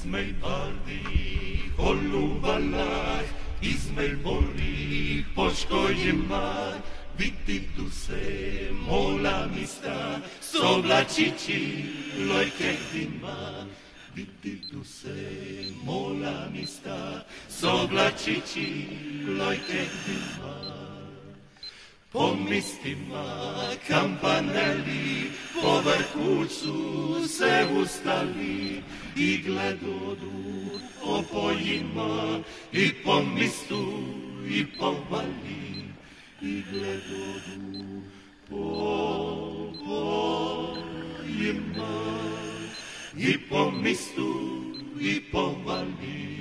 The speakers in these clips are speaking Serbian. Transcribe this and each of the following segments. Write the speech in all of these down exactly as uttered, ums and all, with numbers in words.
izmej bardih polluvallah, izmej borih poškoljima, biti tu se mola mista, soblačići lojkeh dima. Biti tu se mola mista, soblačići lojkeh dima. Po mistima kampaneli, po vrhucu se ustali i gledodu po poljima i po mistu i po vali i gledodu po poljima i po mistu i po vali.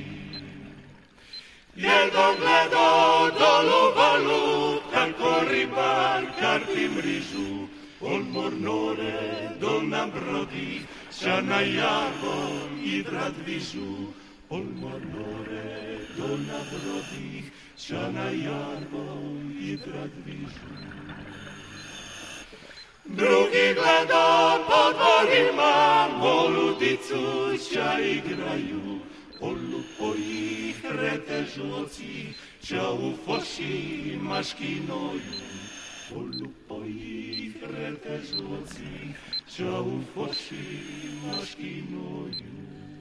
Jedan gledao dolu valu, kako ribar karpi mrižu, on mornore do na brodih, ša na jarvom i drad vižu. On mornore do na brodih, ša na jarvom i drad vižu. Drugi gleda po dvorima, moludicu ša igraju, olupo ih retežoci, ča u foši maškinoju. Olupo ih retežoci, ča u foši maškinoju.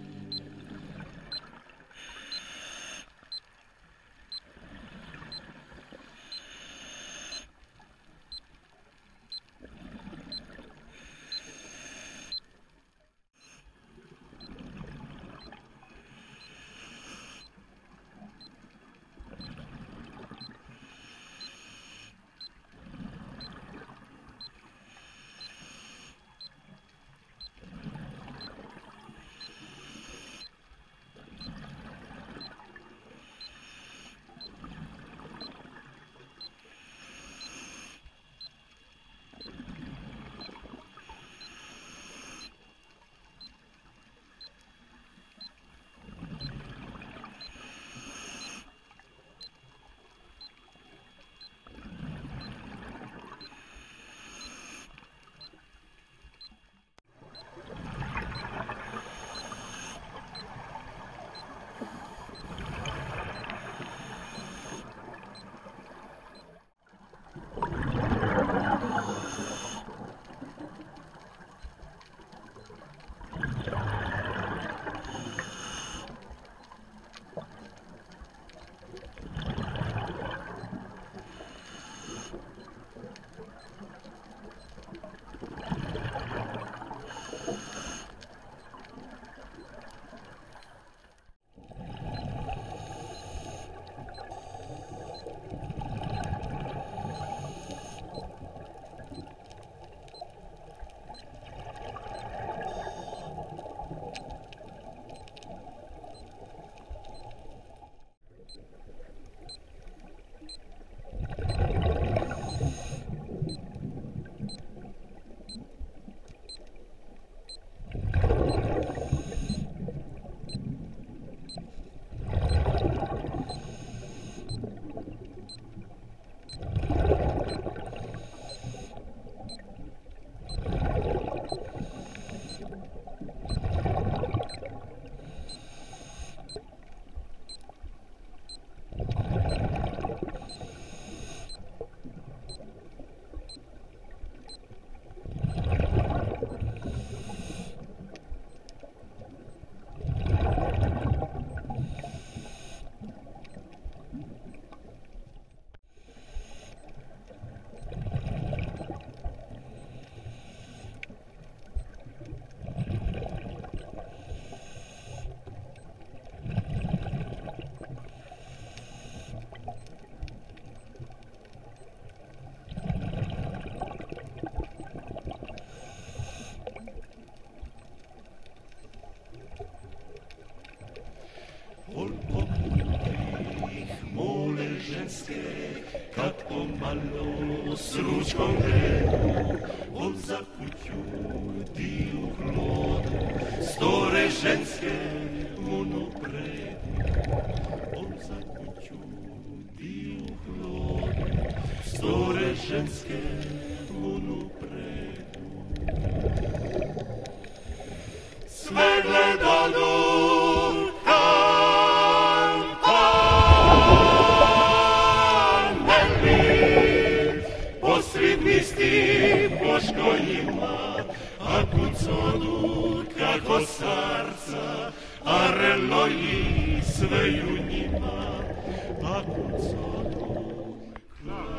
Kad pomalo s ručkom gredu, on za kuću ti u hlodu, store ženske monopredu. On za kuću ti u hlodu, store ženske monopredu. Sve gledalo ti Boško ima, a kucodu kako starca, a reloji sve u njima, a kucodu kako